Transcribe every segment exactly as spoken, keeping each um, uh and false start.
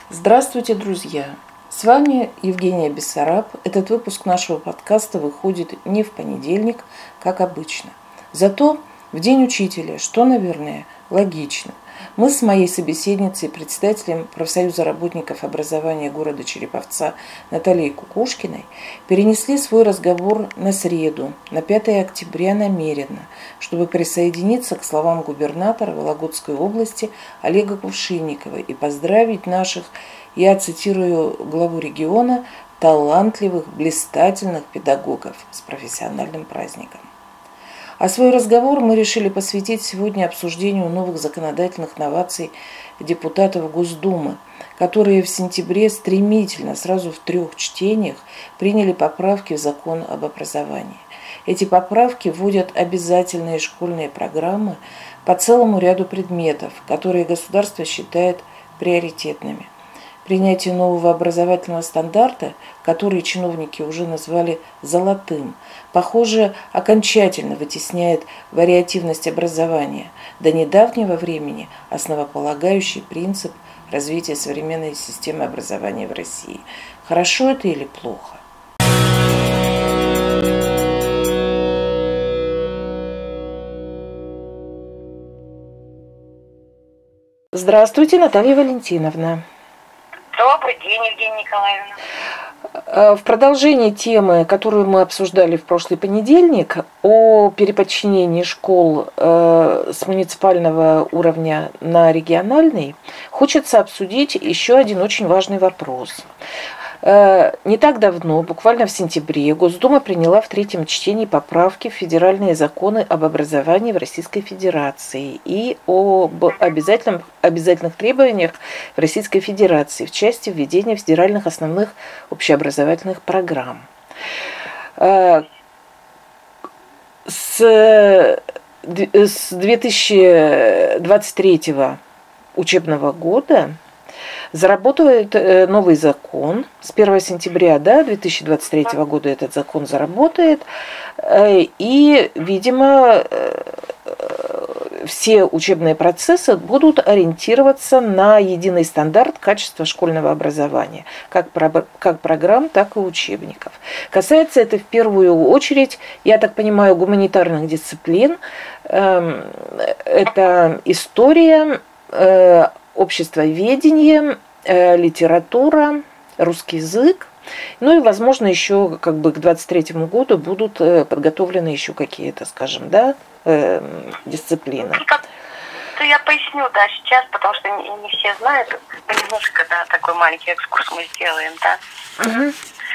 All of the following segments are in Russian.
Здравствуйте, друзья! С вами Евгения Бессараб. Этот выпуск нашего подкаста выходит не в понедельник, как обычно. Зато в День учителя, что, наверное, логично. Мы с моей собеседницей, председателем профсоюза работников образования города Череповца Натальей Кукушкиной, перенесли свой разговор на среду, на пятое октября намеренно, чтобы присоединиться к словам губернатора Вологодской области Олега Кувшинникова и поздравить наших, я цитирую главу региона, талантливых, блистательных педагогов с профессиональным праздником. А свой разговор мы решили посвятить сегодня обсуждению новых законодательных новаций депутатов Госдумы, которые в сентябре стремительно, сразу в трех чтениях, приняли поправки в закон об образовании. Эти поправки вводят обязательные школьные программы по целому ряду предметов, которые государство считает приоритетными. Принятие нового образовательного стандарта, который чиновники уже назвали «золотым», похоже, окончательно вытесняет вариативность образования, до недавнего времени основополагающий принцип развития современной системы образования в России. Хорошо это или плохо? Здравствуйте, Наталья Валентиновна. Добрый день, Евгения Николаевна. В продолжении темы, которую мы обсуждали в прошлый понедельник, о переподчинении школ с муниципального уровня на региональный, хочется обсудить еще один очень важный вопрос. Не так давно, буквально в сентябре, Госдума приняла в третьем чтении поправки в федеральные законы об образовании в Российской Федерации и об обязательных, обязательных требованиях в Российской Федерации в части введения федеральных основных общеобразовательных программ. С две тысячи двадцать третьего учебного года заработает новый закон. С первого сентября да, две тысячи двадцать третьего года этот закон заработает. И, видимо, все учебные процессы будут ориентироваться на единый стандарт качества школьного образования, как, как программ, так и учебников. Касается это в первую очередь, я так понимаю, гуманитарных дисциплин. Это история, обществоведение, литература, русский язык. Ну и, возможно, еще как бы к двадцать третьему году будут подготовлены еще какие-то, скажем, да, дисциплины. Ну, я поясню, да, сейчас, потому что не, не все знают. Немножко, да, такой маленький экскурс мы сделаем, да. Угу.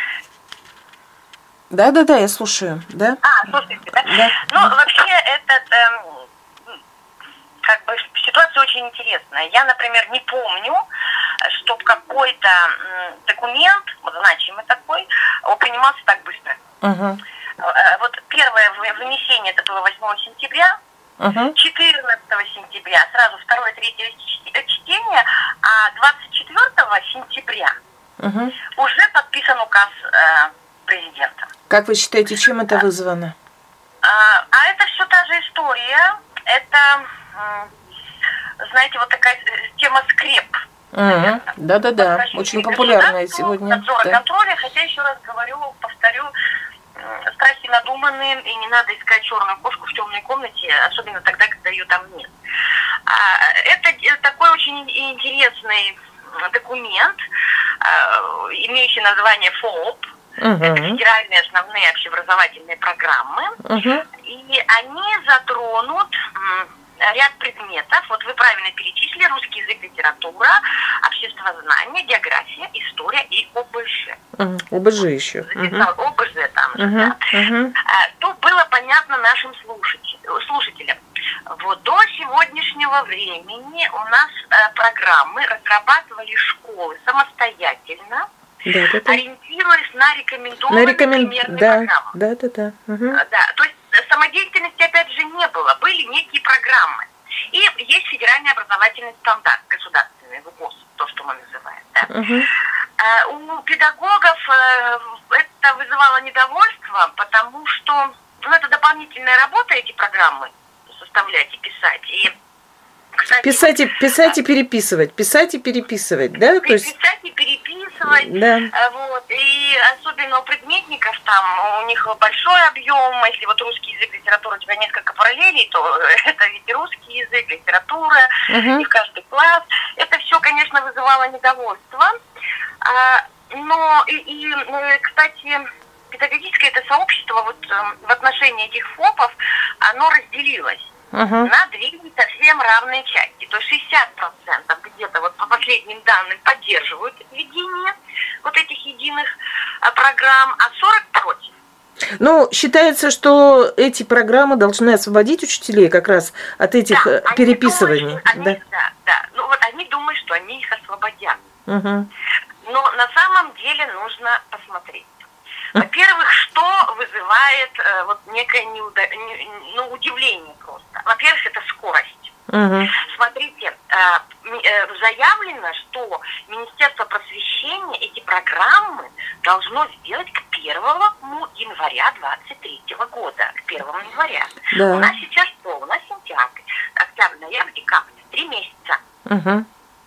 Да, да, да, я слушаю, да. А, слушайте, да. да. Ну, вообще, этот, эм, как бы, ситуация очень интересная. Я, например, не помню, чтобы какой-то документ, вот значимый такой, он принимался так быстро. Угу. Вот первое вынесение, это было восьмого сентября, угу. четырнадцатого сентября, сразу второе, третье чтение, а двадцать четвёртого сентября угу. уже подписан указ э, президента. Как вы считаете, чем это вызвано? А, а это все та же история. Это, знаете, вот такая тема скреп. Угу. Да-да-да, очень популярная сегодня. Надзора, да. контроля, хотя еще раз говорю, повторю, страхи надуманные, и не надо искать черную кошку в темной комнате, особенно тогда, когда ее там нет. Это такой очень интересный документ, имеющий название ФООП. Uh-huh. Это федеральные основные общеобразовательные программы. Uh-huh. И они затронут ряд предметов. Вот вы правильно перечислили: русский язык, литература, обществознание, география, история и ОБЖ. Uh-huh. ОБЖ еще. Uh-huh. ОБЖ там же, uh-huh. да. Uh-huh. То было понятно нашим слушателям. Вот до сегодняшнего времени у нас программы разрабатывали школы самостоятельно, да, да, да. ориентируясь на рекомендованные на рекомен... примерные да, программы. Да, да, да. Угу. Да. То есть самодеятельности, опять же, не было. Были некие программы. И есть федеральный образовательный стандарт, государственный, ВГОС, то, что мы называем. Да. Угу. У педагогов это вызывало недовольство, потому что ну, это дополнительная работа, эти программы составлять и писать. И кстати, Писать и, писать и переписывать, писать и переписывать, да? То есть... Писать и переписывать, да. Вот, и особенно у предметников там, у них большой объем, если вот русский язык, литература, у тебя несколько параллелей, то это ведь русский язык, литература, uh-huh. и в каждый класс. Это все, конечно, вызывало недовольство, а, но, и, и, кстати, педагогическое это сообщество вот в отношении этих ФОПов, оно разделилось. Uh-huh. На две совсем равные части. То есть шестьдесят процентов где-то вот по последним данным поддерживают введение вот этих единых а, программ, а сорок процентов против. Ну, считается, что эти программы должны освободить учителей как раз от этих да, переписываний. Думают, они, да. Да, да. Ну вот они думают, что они их освободят. Uh-huh. Но на самом деле нужно посмотреть. Во-первых, что вызывает э, вот некое неуда... не, ну, удивление просто. Во-первых, это скорость. Uh-huh. Смотрите, э, э, заявлено, что Министерство просвещения эти программы должно сделать к первому января двадцать третьего года. К первому января. Да. У нас сейчас что? У нас сентябрь, октябрь, ноябрь, декабрь. Три месяца. Uh-huh.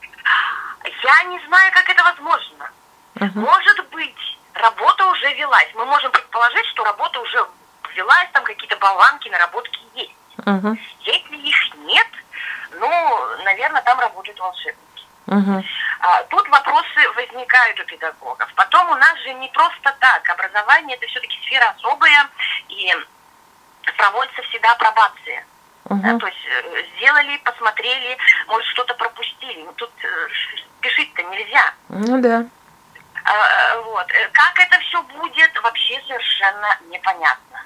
Я не знаю, как это возможно. Uh-huh. Может быть, работа уже велась. Мы можем предположить, что работа уже велась, там какие-то болванки, наработки есть. Uh-huh. Если их нет, ну, наверное, там работают волшебники. Uh-huh. А, тут вопросы возникают у педагогов. Потом у нас же не просто так. Образование – это все-таки сфера особая, и проводится всегда апробация. Uh-huh. Да, то есть сделали, посмотрели, может, что-то пропустили. Ну, тут э, спешить-то нельзя. Ну да. А, вот. Как это все будет, вообще совершенно непонятно.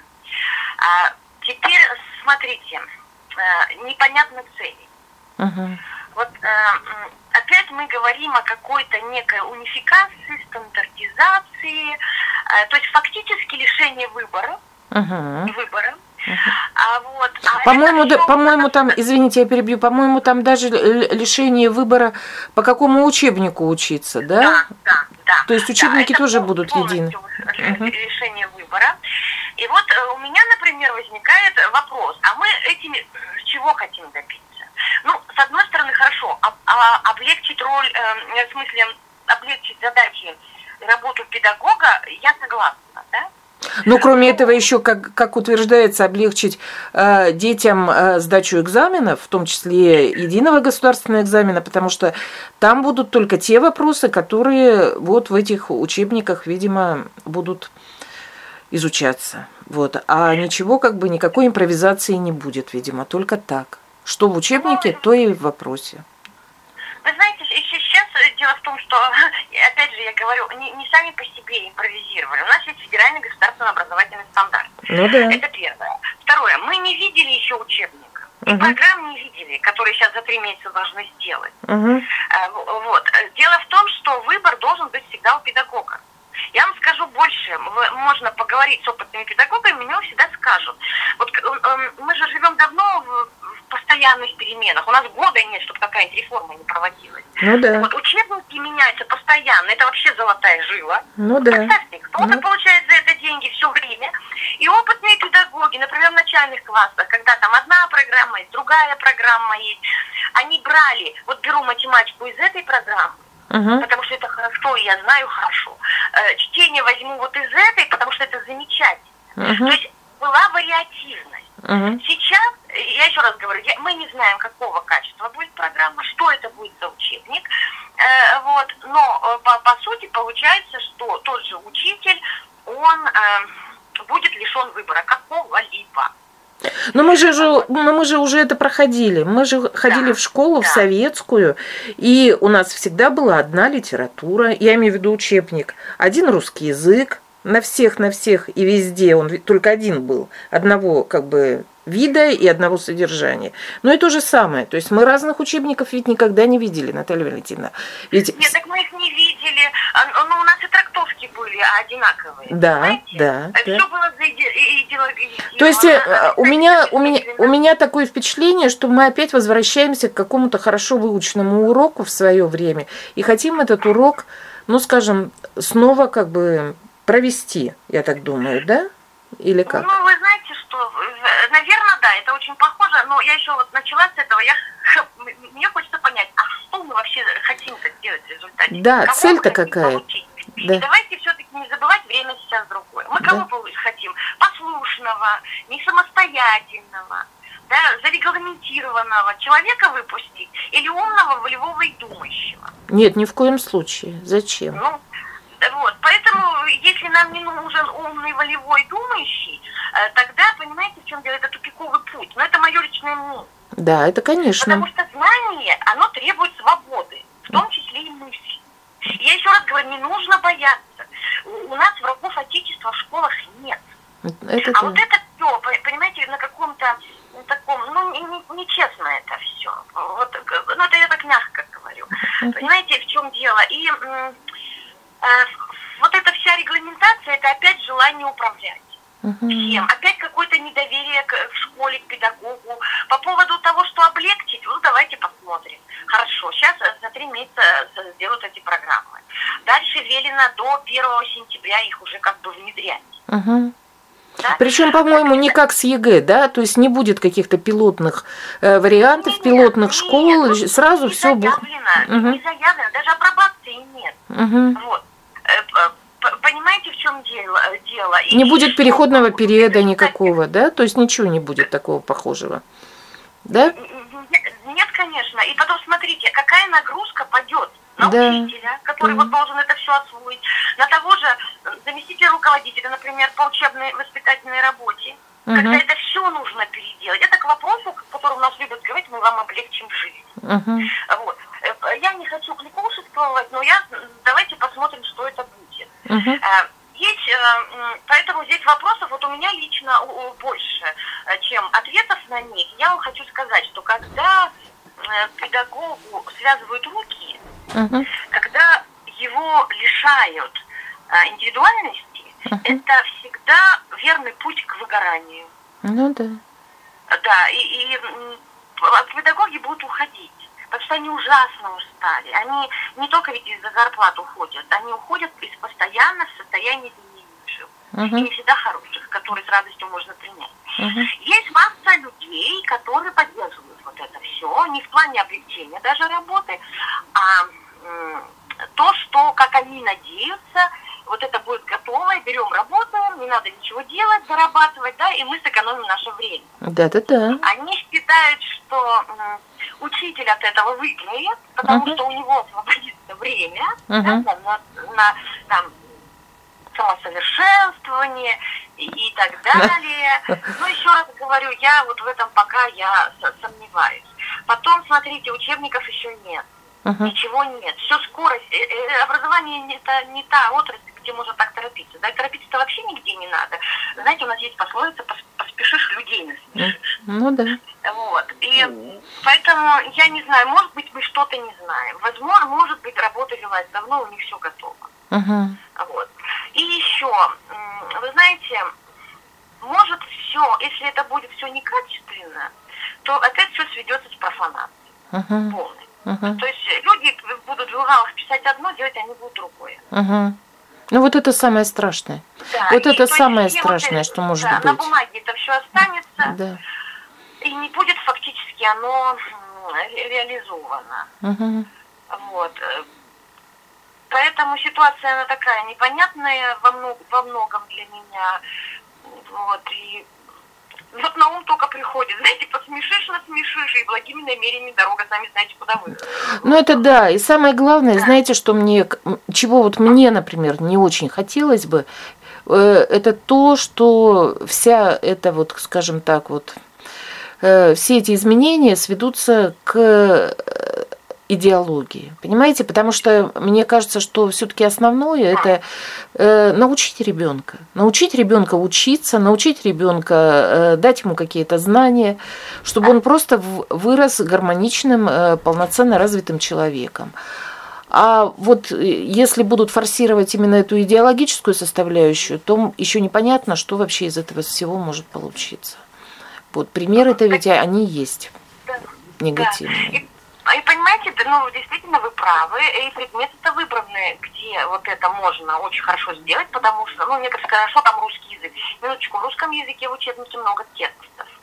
А, теперь, смотрите, а, непонятны цели. Uh-huh. Вот а, опять мы говорим о какой-то некой унификации, стандартизации, а, то есть фактически лишение выбора. Uh-huh. Выбора. Uh-huh. А вот, а по-моему, да, все... по-моему, там, извините, я перебью, по-моему, там даже лишение выбора, по какому учебнику учиться, да? Да, да, да. То есть учебники да, тоже будут едины. Uh-huh. Решение выбора. И вот у меня, например, возникает вопрос, а мы этими чего хотим добиться? Ну, с одной стороны, хорошо, об, а, облегчить роль, э, в смысле, облегчить задачи, работу педагога, я согласна, да? Ну, кроме этого, еще, как, как утверждается, облегчить э, детям э, сдачу экзаменов, в том числе единого государственного экзамена, потому что там будут только те вопросы, которые вот в этих учебниках, видимо, будут изучаться. Вот. А ничего, как бы, никакой импровизации не будет, видимо, только так. Что в учебнике, то и в вопросе. Вы знаете, сейчас дело в том, что, опять же, я говорю, не, не сами по себе импровизировали. У нас есть федеральный государственный образовательный стандарт. Ну да. Это первое. Второе, мы не видели еще учебник. И uh-huh. программ не видели, которые сейчас за три месяца должны сделать. Uh-huh. Вот. Дело в том, что выбор должен быть всегда у педагога. Я вам скажу больше, можно поговорить с опытными педагогами, мне всегда скажут. Вот мы же живем давно в постоянных переменах. У нас года нет, чтобы какая-нибудь реформа не проводилась. Ну да. Вот учебники меняются постоянно. Это вообще золотая жила. Ну да. Представьте, кто-то ну. получает за это деньги все время. И опытные педагоги, например, в начальных классах, когда там одна программа есть, другая программа есть, они брали, вот беру математику из этой программы, Uh-huh. потому что это хорошо, и я знаю хорошо. Э, чтение возьму вот из этой, потому что это замечательно. Uh-huh. То есть была вариативность. Uh-huh. Сейчас, я еще раз говорю, я, мы не знаем, какого качества будет программа, что это будет за учебник. Э, вот, но э, по, по сути получается, что тот же учитель, он э, будет лишен выбора какого-либо. Но мы же, но мы же уже это проходили. Мы же ходили да, в школу, да. в советскую, и у нас всегда была одна литература, я имею в виду учебник, один русский язык, на всех, на всех и везде, он только один был, одного как бы вида и одного содержания. Но и то же самое. То есть мы разных учебников ведь никогда не видели, Наталья Валентиновна. Ведь... Нет, так мы их не видели. Ну, у нас и трактовки были одинаковые. Да, понимаете? да. Все да. было заидеологизировано. То есть у меня, у, меня, у меня такое впечатление, что мы опять возвращаемся к какому-то хорошо выученному уроку в свое время и хотим этот урок, ну, скажем, снова как бы провести, я так думаю, да? Или как? Ну, вы знаете, что, наверное, да, это очень похоже, но я еще вот начала с этого, я мне хочется понять, а что мы вообще хотим-то сделать в результате? Да, Кого цель-то какая? Да. И давайте все-таки не забывать, время сейчас другое. Мы да. кого хотим? Послушного, не самостоятельного, да, зарегламентированного человека выпустить или умного, волевого и думающего? Нет, ни в коем случае. Зачем? Ну, вот, поэтому, если нам не нужен умный, волевой, думающий, тогда, понимаете, в чем дело, это тупиковый путь. Но это мое личное мнение. Да, это конечно. Потому что знание, оно требует свободы, в том числе и мысли. Я еще раз говорю, не нужно бояться. У нас врагов Отечества в школах нет. Это а да. вот это все, понимаете, на каком-то таком, ну, нечестно не, не это все. Вот, ну, это я так мягко говорю. Uh-huh. Понимаете, в чем дело? И э, вот эта вся регламентация, это опять желание управлять. Uh-huh. Всем. Опять какое-то недоверие к, в школе, к педагогу. По поводу того, что облегчить, ну, давайте посмотрим. Хорошо, сейчас за три месяца сделают эти программы. Дальше велено до первого сентября их уже как бы внедрять. Uh-huh. Да? Причем, по-моему, не как с ЕГЭ, да? То есть не будет каких-то пилотных э, вариантов, нет, пилотных нет, школ, нет, сразу не все будет. Угу. Не заявлено, даже апробации нет. Угу. Вот. Понимаете, в чем дело? дело? Не и будет переходного периода никакого, да? То есть ничего не будет такого похожего, да? Нет, конечно. И потом смотрите, какая нагрузка падет на да. учителя, который да. вот должен это все освоить, на того же заместителя руководителя, например, по учебной воспитательной работе, угу. когда это все нужно переделать. Это к вопросу, к которому нас любят говорить, мы вам облегчим жизнь. Угу. Вот. Я не хочу кликушествовать, но я, давайте посмотрим, что это будет. Угу. Есть, поэтому здесь вопросов вот у меня лично больше, чем ответов на них. Я вам хочу сказать, что когда педагогу связывают руки, uh-huh. когда его лишают индивидуальности, uh-huh. это всегда верный путь к выгоранию. Ну да. Да, и, и педагоги будут уходить, потому что они ужасно устали. Они не только ведь из-за зарплат уходят, они уходят из постоянно в состоянии изменивших. Uh-huh. И не всегда хороших, которые с радостью можно принять. Uh-huh. Есть масса людей, которые поддерживают вот это все, не в плане облегчения даже работы, а м, то, что, как они надеются, вот это будет готово, берем, работаем, не надо ничего делать, зарабатывать, да, и мы сэкономим наше время. Да-да-да. Они считают, что м, учитель от этого выиграет, потому uh-huh. что у него освободится время, uh-huh. да, на, на, на там, самосовершенствование и, и так далее. Но еще раз говорю, я вот в этом пока я сомневаюсь. Потом, смотрите, учебников еще нет. Uh-huh. Ничего нет. Все скорость. Образование это не та отрасль, где можно так торопиться. Да, торопиться-то вообще нигде не надо. Знаете, у нас есть пословица: поспешишь, людей насмешишь. Ну да. Вот. И поэтому я не знаю, может быть, мы что-то не знаем. Возможно, может быть, работа велась давно, у них все готово. Uh-huh. Вот. И еще, вы знаете, может все, если это будет все некачественно, то опять все сведется с профанацией. Uh-huh. Полной. Uh-huh. То есть люди будут в журналах писать одно, делать они будут другое. Uh-huh. Ну вот это самое страшное. Да, вот это самое страшное, вот, что может да, быть. На бумаге это все останется, да. и не будет фактически оно реализовано. Uh-huh. Вот. Поэтому ситуация она такая непонятная во, много, во многом для меня. Вот. И вот на ум только приходит, знаете, посмешишь, насмешишь, и благими намерениями дорога, сами знаете, куда вы. Ну это да, и самое главное, да. знаете, что мне, чего вот мне, например, не очень хотелось бы, это то, что вся эта вот, скажем так, вот, все эти изменения сведутся к идеологии, понимаете? Потому что мне кажется, что все-таки основное это э, научить ребенка, научить ребенка учиться, научить ребенка, э, дать ему какие-то знания, чтобы он просто вырос гармоничным, э, полноценно развитым человеком. А вот если будут форсировать именно эту идеологическую составляющую, то еще непонятно, что вообще из этого всего может получиться. Вот примеры-то ведь они есть негативные. И понимаете, ну, действительно вы правы, и предметы-то выбраны, где вот это можно очень хорошо сделать, потому что, ну, мне кажется, хорошо там русский язык. Минуточку, в русском языке в учебнике много текстов.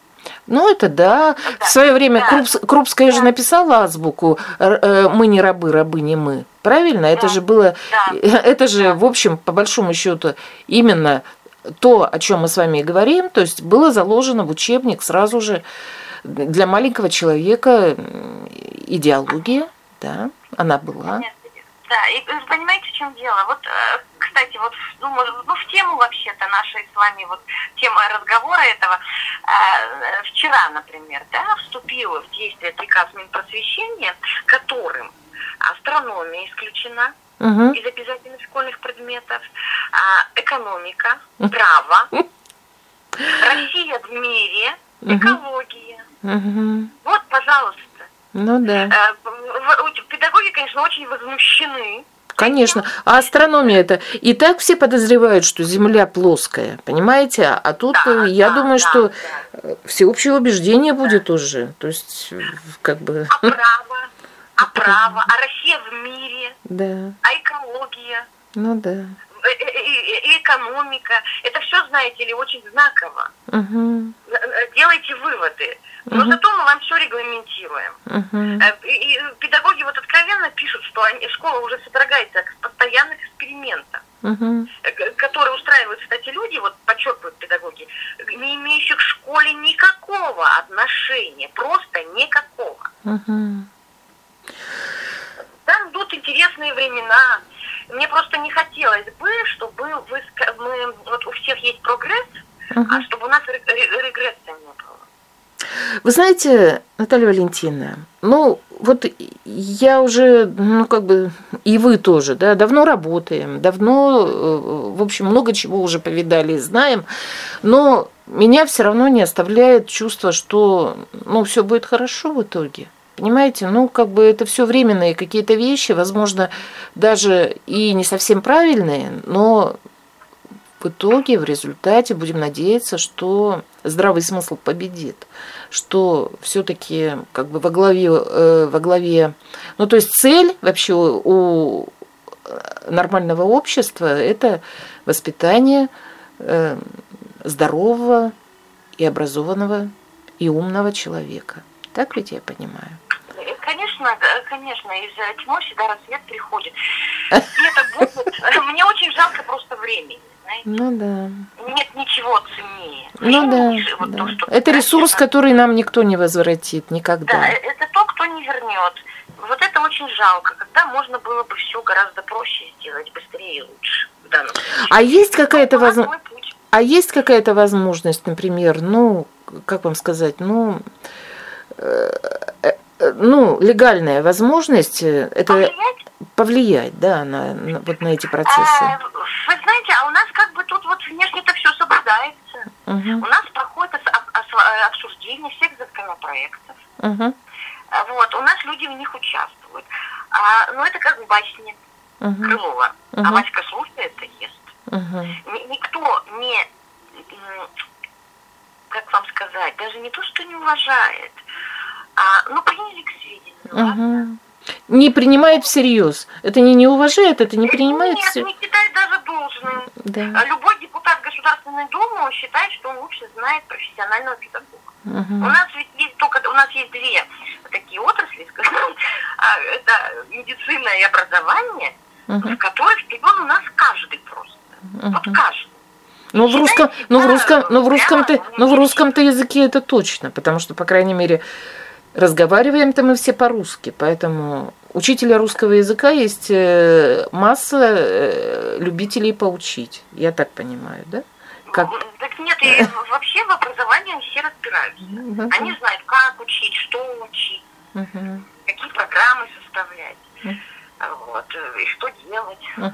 Ну, это да. Да. В свое время Да. Крупс, Крупская Да. же написала азбуку «Мы не рабы, рабы не мы». Правильно? Да. Это же было, Да. это же, Да. в общем, по большому счету, именно то, о чем мы с вами и говорим, то есть было заложено в учебник сразу же для маленького человека идеология, да, она была. Да, и вы понимаете, в чем дело? Вот, кстати, вот ну, ну, в тему вообще-то нашей с вами, вот тема разговора этого, вчера, например, да, вступил в действие приказ Минпросвещения, которым астрономия исключена угу. из обязательных школьных предметов, экономика, право, Россия в мире, экология. Угу. Вот, пожалуйста. Ну да. Педагоги, конечно, очень возмущены. Конечно. А астрономия это и так все подозревают, что Земля плоская, понимаете? А тут да, я да, думаю, да, что да. всеобщее убеждение да. будет уже. То есть, как бы. А право, а право, а Россия в мире, да. а экология. Ну да. И экономика. Это все, знаете ли, очень знаково. Угу. Делайте выводы. Но угу. зато мы вам все регламентируем. Угу. И, и педагоги вот откровенно пишут, что они, школа уже содрогается от постоянных экспериментов, угу. которые устраивают, кстати, люди, вот подчеркивают педагоги, не имеющих к школе никакого отношения, просто никакого. Угу. Там идут интересные времена. Мне просто не хотелось бы, чтобы вы, мы, вот у всех есть прогресс, uh-huh. а чтобы у нас регресса не было. Вы знаете, Наталья Валентиновна, ну вот я уже, ну как бы, и вы тоже, да, давно работаем, давно, в общем, много чего уже повидали и знаем, но меня все равно не оставляет чувство, что, ну, все будет хорошо в итоге. Понимаете, ну, как бы это все временные какие-то вещи, возможно, даже и не совсем правильные, но в итоге, в результате будем надеяться, что здравый смысл победит, что все-таки как бы во главе, э, во главе, ну, то есть цель вообще у нормального общества – это воспитание э, здорового и образованного и умного человека. Так ведь я понимаю? Конечно, конечно, из тьмы всегда рассвет приходит. И это будет... Мне очень жалко просто времени, знаете? Ну да. Нет ничего ценнее. Ну Время, да, вот да. То, что, это ресурс, это... который нам никто не возвратит никогда. Да, это то, кто не вернет. Вот это очень жалко, когда можно было бы все гораздо проще сделать, быстрее и лучше. В данном случае. А есть какая-то возможность... А есть какая-то возможность, например, ну, как вам сказать, ну... ну, легальная возможность это повлиять, повлиять да, на, на, вот на эти процессы. А, вы знаете, а у нас как бы тут вот внешне это все соблюдается. Угу. У нас проходит обсуждение всех законопроектов. Угу. Вот, у нас люди в них участвуют. А, ну, это как в басне угу. Крылова. Угу. А Васька слушает и ест. Угу. Никто не, как вам сказать, даже не то, что не уважает, а, ну, приняли к сведению, ладно? Угу. Не принимает всерьез. Это не не уважает, это не принимает всерьез. Нет, не считает даже должным. Да. Любой депутат Государственной Думы считает, что он лучше знает профессионального педагога. Угу. У нас ведь есть только, у нас есть две такие отрасли, скажем, это медицина и образование, угу. в которых впряган у нас каждый просто. Угу. Вот каждый. Ну в русском, ну в русском, ну в русском-то, ну в русском-то языке это точно, потому что, по крайней мере, разговариваем-то мы все по-русски, поэтому учителя русского языка есть масса любителей поучить. Я так понимаю, да? Как... Так нет, и вообще в образовании все разбираются. Uh-huh. Они знают, как учить, что учить, uh-huh. какие программы составлять, uh-huh. вот, и что делать. Uh-huh.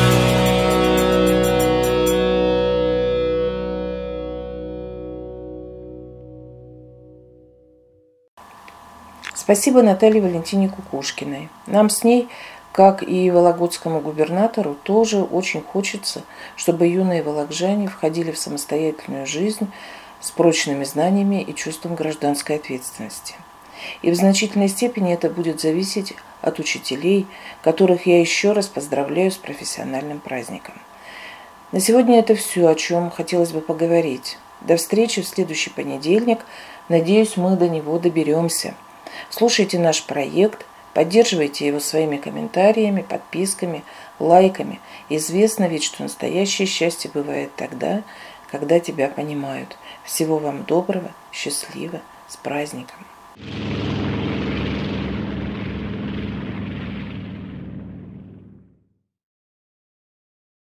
Спасибо Наталье Валентине Кукушкиной. Нам с ней, как и вологодскому губернатору, тоже очень хочется, чтобы юные вологжане входили в самостоятельную жизнь с прочными знаниями и чувством гражданской ответственности. И в значительной степени это будет зависеть от учителей, которых я еще раз поздравляю с профессиональным праздником. На сегодня это все, о чем хотелось бы поговорить. До встречи в следующий понедельник. Надеюсь, мы до него доберемся. Слушайте наш проект, поддерживайте его своими комментариями, подписками, лайками. Известно ведь, что настоящее счастье бывает тогда, когда тебя понимают. Всего вам доброго, счастливо, с праздником!